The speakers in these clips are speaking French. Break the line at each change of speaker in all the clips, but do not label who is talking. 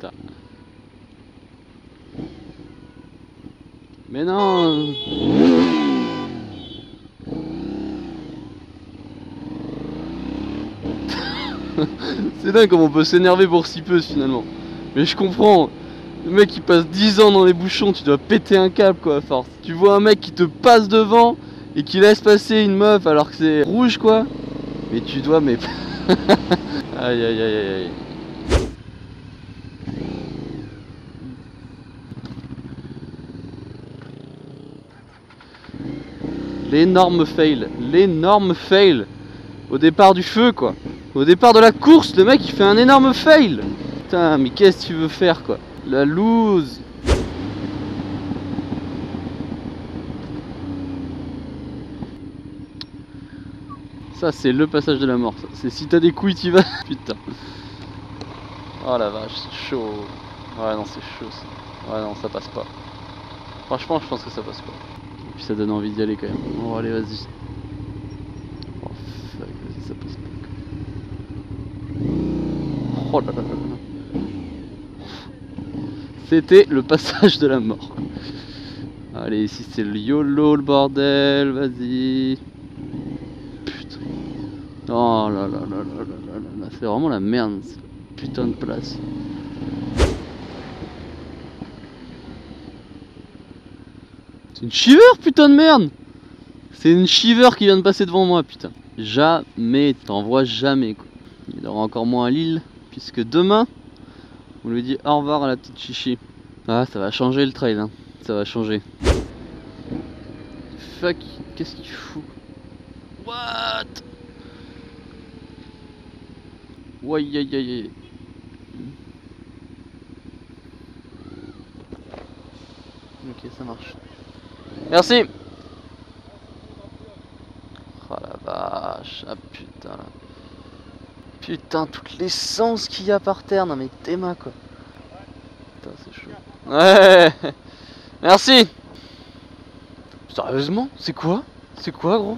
Putain. Mais non. C'est dingue comme on peut s'énerver pour si peu finalement. Mais je comprends. Le mec il passe 10 ans dans les bouchons, tu dois péter un câble quoi à force. Tu vois un mec qui te passe devant et qui laisse passer une meuf alors que c'est rouge quoi. Mais tu dois mais... Aïe aïe aïe aïe aïe. L'énorme fail au départ du feu quoi. Au départ de la course, le mec il fait un énorme fail. Putain, mais qu'est-ce que tu veux faire quoi? La loose. Ça c'est le passage de la mort. C'est si t'as des couilles t'y vas. Putain. Oh la vache, c'est chaud. Ouais non c'est chaud ça. Ouais non ça passe pas. Franchement je pense que ça passe pas. Et puis ça donne envie d'y aller quand même. Bon allez vas-y. Oh fuck, vas-y ça passe pas. Oh là là là là. C'était le passage de la mort. Allez ici c'est le YOLO le bordel, vas-y. Putain. Oh là là là là là là là. C'est vraiment la merde cette putain de place. C'est une shiver putain de merde. C'est une shiver qui vient de passer devant moi putain. Jamais, t'en vois jamais quoi. Il aura encore moins à Lille, puisque demain, on lui dit au revoir à la petite chichi. Ah, ça va changer le trail, hein. Ça va changer. Fuck, qu'est-ce qu'il fout? What? Ouais, aïe aïe aïe. Ok, ça marche. Merci. Oh la vache, ah putain. Putain, toute l'essence qu'il y a par terre. Non mais Théma quoi. Putain, c'est chaud. Ouais. Merci. Sérieusement? C'est quoi? C'est quoi gros?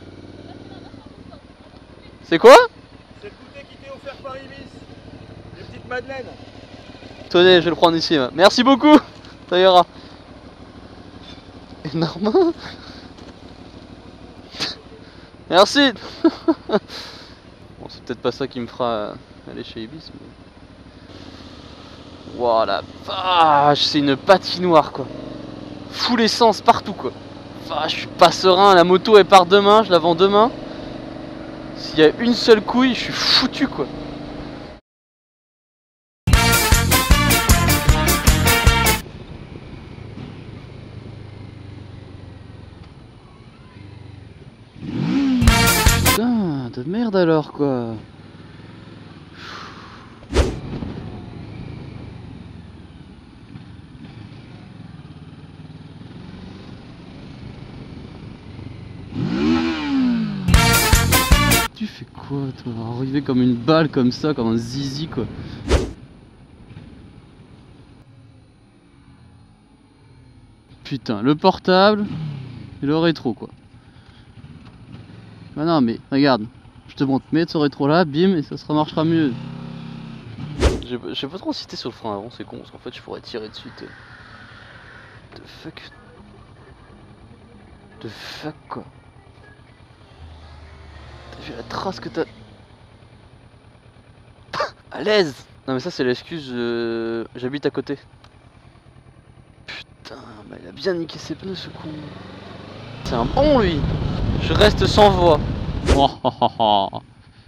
C'est quoi?
C'est le goûter qui t'est offert par Ibis. Les petites madeleines.
Tenez, je vais le prendre ici. Merci beaucoup. Ça ira. Énorme. Merci. Bon, c'est peut-être pas ça qui me fera aller chez Ibis. Mais... Wow, la vache, c'est une patinoire quoi. Full essence partout quoi. Vache, je suis pas serein. La moto elle part demain, je la vends demain. S'il y a une seule couille, je suis foutu quoi. Putain, de merde alors quoi. Tu fais quoi toi? Arriver comme une balle comme ça, comme un zizi quoi. Putain, le portable et le rétro quoi. Ah non mais regarde, je te montre, mets ce rétro là, bim, et ça se remarchera mieux. J'ai pas trop insisté sur le frein avant, c'est con, parce qu'en fait je pourrais tirer dessus. The fuck. The fuck quoi. T'as vu la trace que t'as... À l'aise. Non mais ça c'est l'excuse, j'habite à côté. Putain, bah il a bien niqué ses pneus ce con. C'est un bon lui. Je reste sans voix. Oh, oh, oh, oh.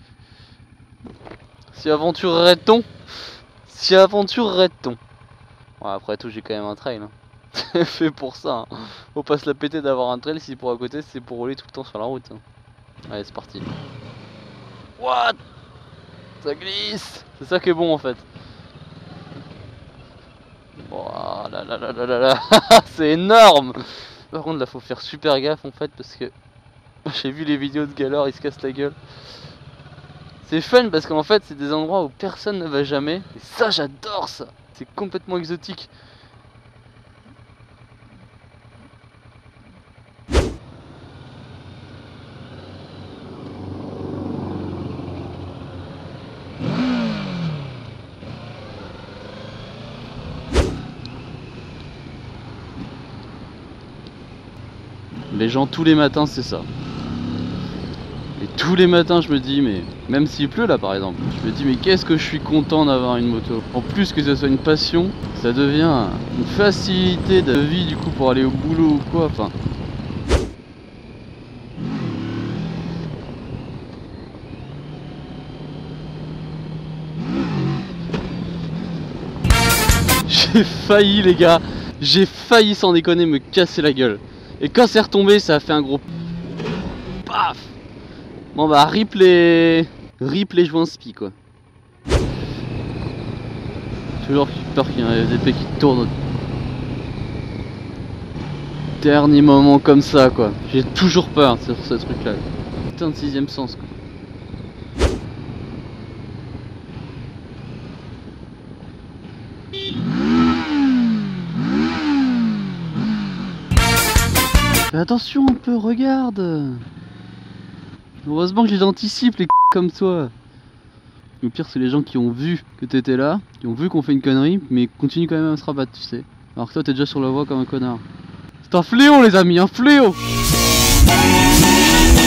Si aventurerait-on? Si aventurerait-on? Ouais, après tout j'ai quand même un trail hein. C'est fait pour ça hein. Faut pas se la péter d'avoir un trail si pour à côté c'est pour rouler tout le temps sur la route hein. Allez c'est parti. What? Ça glisse. C'est ça qui est bon en fait. Oh là là là là là là. C'est énorme. Par contre là faut faire super gaffe en fait parce que j'ai vu les vidéos de galère, ils se cassent la gueule. C'est fun parce qu'en fait c'est des endroits où personne ne va jamais. Et ça j'adore ça. C'est complètement exotique. Les gens tous les matins c'est ça. Et tous les matins je me dis, mais même s'il pleut là par exemple, je me dis mais qu'est-ce que je suis content d'avoir une moto. En plus que ce soit une passion, ça devient une facilité de vie du coup pour aller au boulot ou quoi. Enfin. J'ai failli les gars, j'ai failli sans déconner me casser la gueule. Et quand c'est retombé ça a fait un gros paf. Bon bah rip les joints spi quoi. Toujours peur qu'il y ait des épées qui tournent. Dernier moment comme ça quoi. J'ai toujours peur sur ce truc là. Putain de sixième sens quoi. Mais attention un peu, regarde. Heureusement que je les anticipe les comme toi. Le pire c'est les gens qui ont vu que t'étais là, qui ont vu qu'on fait une connerie, mais continuent quand même à se rabattre, tu sais. Alors que toi t'es déjà sur la voie comme un connard. C'est un fléau les amis, un fléau.